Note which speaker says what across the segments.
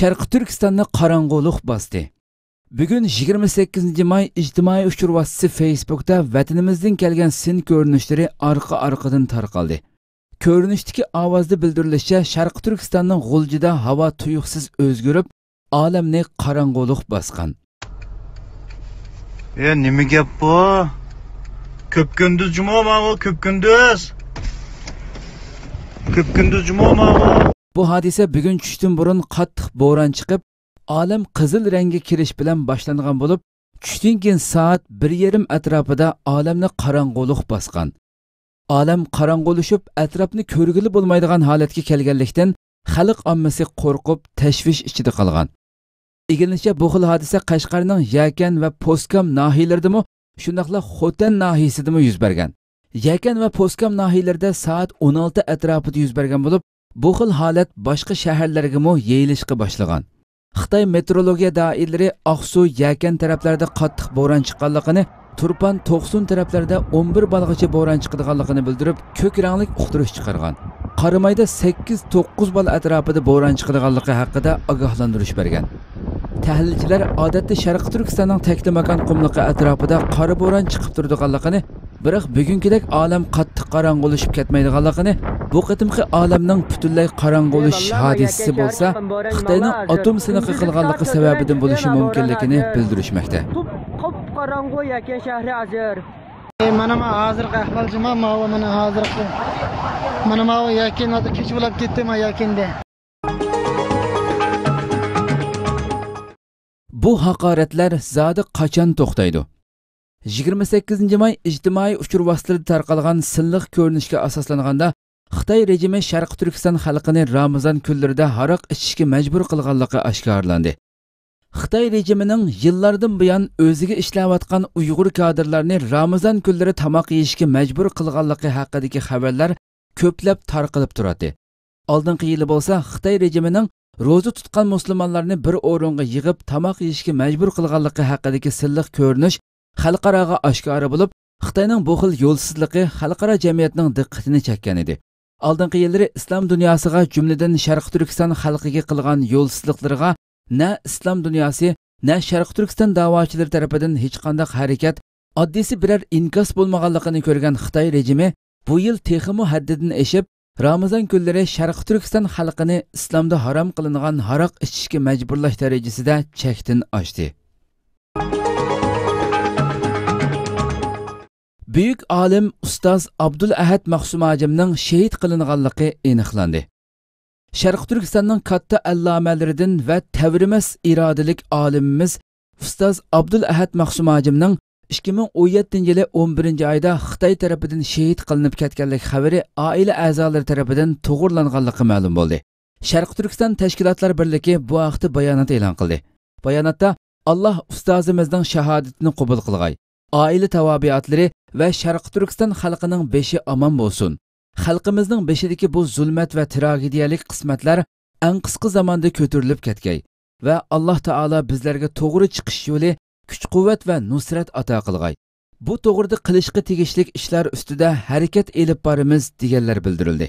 Speaker 1: Sharqi Turkistonni qorong'ulik bosdi. Bugun 28 may ijtimoiy uchur vositasi Facebookda vatanimizdan kelgan sin ko'rinishlari orqa-orqadan tarqaldi. Ko'rinishdagi ovozda bildirilishicha, Sharqi Turkistonning G'uljida havo tuyuqsiz o'zgarib, olamni qorong'ulik bosgan.
Speaker 2: Nima gap bu? Ko'p kunduz juma o, ko'p kunduz. Ko'p kunduz juma o.
Speaker 1: Bu hodisa bugun tushdan burun qattiq bo'ron chiqib, olam qizil rangga kirish bilan boshlangan bo'lib, tushdan keyin soat 1:30 atrofida olamni qorong'ulik bosgan. Olam qorong'ulashib, atrofni ko'rgili bo'lmaydigan holatga kelganlikdan xalq ommasi qo'rqib, tashvish ichida qolgan. Egilishicha bu xil hodisa Qashqarning Yakan va Poskam nahiyalaridami, shundaqla Xotan nahiyasidami yuz bergan. Yakan va Poskam nahiyalarida soat 16 atrofida yuz bergan bo'lib, bu xil holat boshqa shaharlarga mo yeyilishga boshlagan. Xitoy meteorologiya doiralari Aqsu, Yakan taraflarida qattiq bo'ron chiqqanligini, Turpan, To'qsun taraflarida 11 balgacha bo'ron chiqadiganligini bildirib, ko'k ranglik uqtirish chiqargan. Qaramayda 8-9 bal atrofida bo'ron chiqadiganligi haqida ogohlantirish bergan. Tahlilchilar odatda Sharqi Turkistonning Taklimakan qumliqi atrofida qora bo'ron chiqib turadiganligini, biroq bugünkidek olam qattiq qorong'ulashib ketmaydiganligini, bu qitimqi olamning butunlay qorong'ulashish hodisasi bo'lsa, Xitoyning atom sinovi qilganligi sababidan bo'lishi mumkinligini bildirishmoqda.
Speaker 3: Qorong'u Yakan shahri hozir.
Speaker 4: Mana hozir ahvol juma mana hozir. Mana Yakan hozir kech bo'lib ketdimi Yakanda.
Speaker 1: Bu haqoratlar zodi qachon to'xtaydi? 28 may ijtimoiy uchur vositalarida tarqalgan silliq ko'rinishga asoslanganda Xitoy rejimi Sharqi Turkiston xalqini Ramazon kunlarida haroq ichishga majbur qilganligi oshkorlandi. Xitoy rejimining yillardan buyon o'ziga ishlayotgan Uyg'ur kadrlarini Ramazon kunlari tamoq yeyishga majbur qilganligi haqidagi xabarlar ko'plab tarqalib turadi. Oldingi yili bo'lsa, Xitoy rejimining ro'za tutgan musulmonlarni bir o'ringa yig'ib tamoq yeyishga majbur qilganligi haqidagi silliq ko'rinish xalqaroga oshkora bo'lib, Xitoyning bu xil yo'lsizligi xalqaro jamiyatning diqqatini chekkan edi. Oldingi yillari islom dunyosiga, jumladan Sharqi Turkiston xalqiga qilgan yo'lsizliklarga na islom dunyosi, na Sharqi Turkiston da'vochilari tomonidan hech qanday harakat, oddisi biror inkos bo'lmaganligini ko'rgan Xitoy rejimi bu yil texmo haddidan eshib, Ramazon kunlari Sharqi Turkiston xalqini islomda harom qilingan haroq ichishga majburlash darajasida chekdan oshdi. Büyük alim Ustoz Abdul Ahad Maqsumajimning shahid qilinganligi aniqlandi. Sharqi Turkistonning katta allomalaridan va tavrimas irodalik olimimiz Ustoz Abdul Ahad Maqsumajimning 2017-yili 11-oyda Xitoy tarafidan shahid qilinib ketganlik xabari oila a'zolari tarafidan to'g'rilanganligi ma'lum bo'ldi. Sharqi Turkiston Tashkilotlar birligi bu haqda bayonot e'lon qildi. Bayonotda Alloh ustozimizning shahodatini qabul qilg'ay, oila tavobiyotlari va Sharqi Turkiston xalqining beshi omon bo'lsin. Xalqimizning beshidagi bu zulmat va tragediyalik qismatlar eng qisqa zamonda ko'tarilib ketgay va Alloh taolo bizlarga to'g'ri chiqish yo'li, kuch-quvvat va nusrat ato qilg'ay. Bu to'g'rida qilishga tegishli ishlar ustida harakat elib boramiz deganlar bildirildi.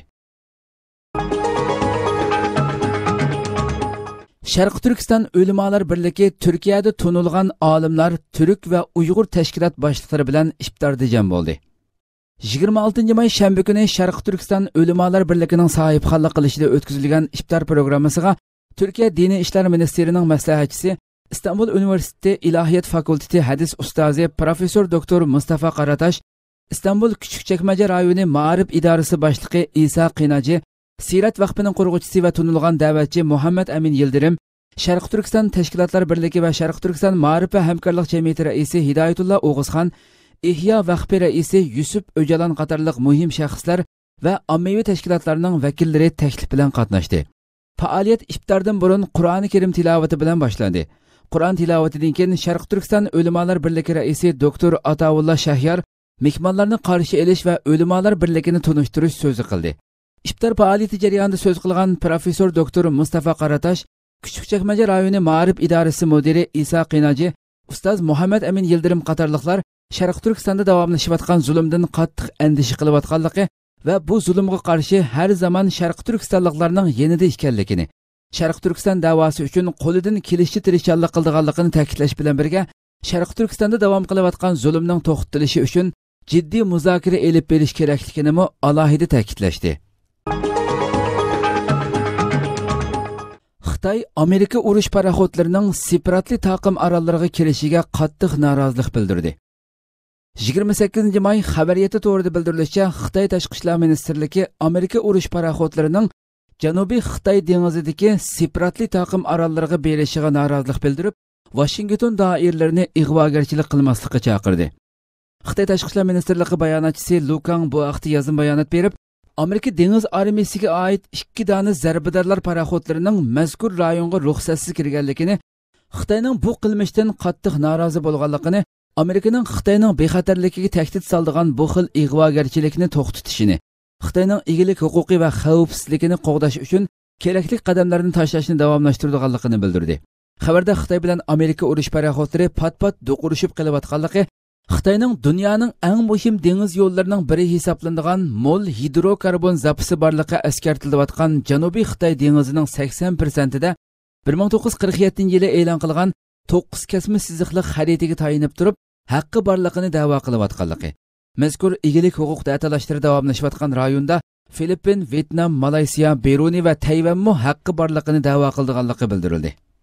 Speaker 1: Sharqi Turkiston Ulamolar birligi Turkiyada tunilgan olimlar, turk va Uyg'ur tashkilot boshliqlari bilan iftorda jam bo'ldi. 26 may shanba kuni Sharqi Turkiston Ulamolar birligining sohibxonlik qilishida o'tkazilgan iftor programmasiga Turkiya Diniy ishlar ministerining maslahatchisi, İstanbul Üniversitesi İlahiyat Fakülteti hadis ustozi Profesör Doktor Mustafa Qaratash, İstanbul Küçükçekmece rayoni Ma'arif idorasi boshlig'i İsa Qinaji, Sirat vaqfining qurg'uvchisi va tunilgan da'vatchi Muhammad Amin Yildirim, Sharqi Turkiston Tashkilotlar birligi va Sharqi Turkiston Ma'arif va hamkorlik jamiyati raisi Hidoyatullo O'g'izxon, Ihyo vaqfi raisi Yusuf O'jalan qatorliq muhim shaxslar va ommaviy tashkilotlarning vakillari taklif bilan qatnashdi. Faoliyat iftordan burun Qur'oni Karim tilovati bilan boshlandi. Qur'on tilovatidan keyin Sharqi Turkiston Ulamolar birligi raisi Doktor Ataullah Shahyar mehmonlarni qarshi olish va Ulamolar birligini tunishtirish so'zi qildi. İftar faoliyati jarayonida so'z qilgan Profesor Doktor Mustafa Qaratash, Küçükçekmece rayoni Ma'arif idorasi mudiri İsa Qinaji, Ustoz Muhammad Amin Yildirim qatorliqlar Sharqi Turkistonda davomlashayotgan zulmdan qattiq andisha qilayotganligi va bu zulmga qarshi har zaman Sharqi Turkistonliklarning yanida ekanligini, Sharq Turkiston da'vosi uchun qo'lidan kelishcha tirishchanlik qilganligini ta'kidlash bilan birga, Sharq Turkistonda davom qilayotgan zulmning to'xtatilishi uchun jiddiy muzokara elib berish kerakligini alohida ta'kidlashdi. Xitoy Amerika urush paraxodlarining separatli taqim orollariga kirishiga qattiq norozilik bildirdi. 28 may xabariyati to'g'rida bildirilishicha, Xitoy Tashqi ishlar ministrligi Amerika urush paraxodlarining Janubiy Xitoy dengizidagi separatli taqim orollariga berishiga norozilik bildirib, Washington doiralarini ig'vogarchilik qilmaslikka chaqirdi. Xitoy Tashqi ishlar ministrligi bayonotchisi Lu Kang bu haqda yozim bayonot berib, Amerika dengiz armiyasiga oid 2 dona zarbadarlar paraxodlarining mazkur rayonga ruxsatsiz kirganligini, Xitoyning bu qilmishdan qattiq norozi bo'lganligini, Amerikaning Xitoyning bexatarligiga tahdid soldigan bu xil ig'vogarchilikni to'xtatishini, Xitoyning egilik huquqi va xavfsizligini qo'g'dash uchun kerakli qadamlarni tashlashni davomlashtirganligini bildirdi. Xabarda Xitoy bilan Amerika urush paraxodlari pat-pat do'qurishib qilayotganligi, Xitoyning dunyoning eng muhim dengiz yo'llarining biri hisoblanadigan mo'l hidrokarbon zapasi borligi eskartilayotgan Janubiy Xitoy dengizining 80%da 1947-yili e'lon qilingan 9 kesma siziqli xaritaga tayinib turib, haqqi borligini da'vo qilayotganligi. Mazkur egilik huquq da'vatlashtirib davomlashayotgan rayonda Filippin, Vyetnam, Malayziya, Bruney va Tayvan haqqi borligini da'vo qilganligi bildirildi.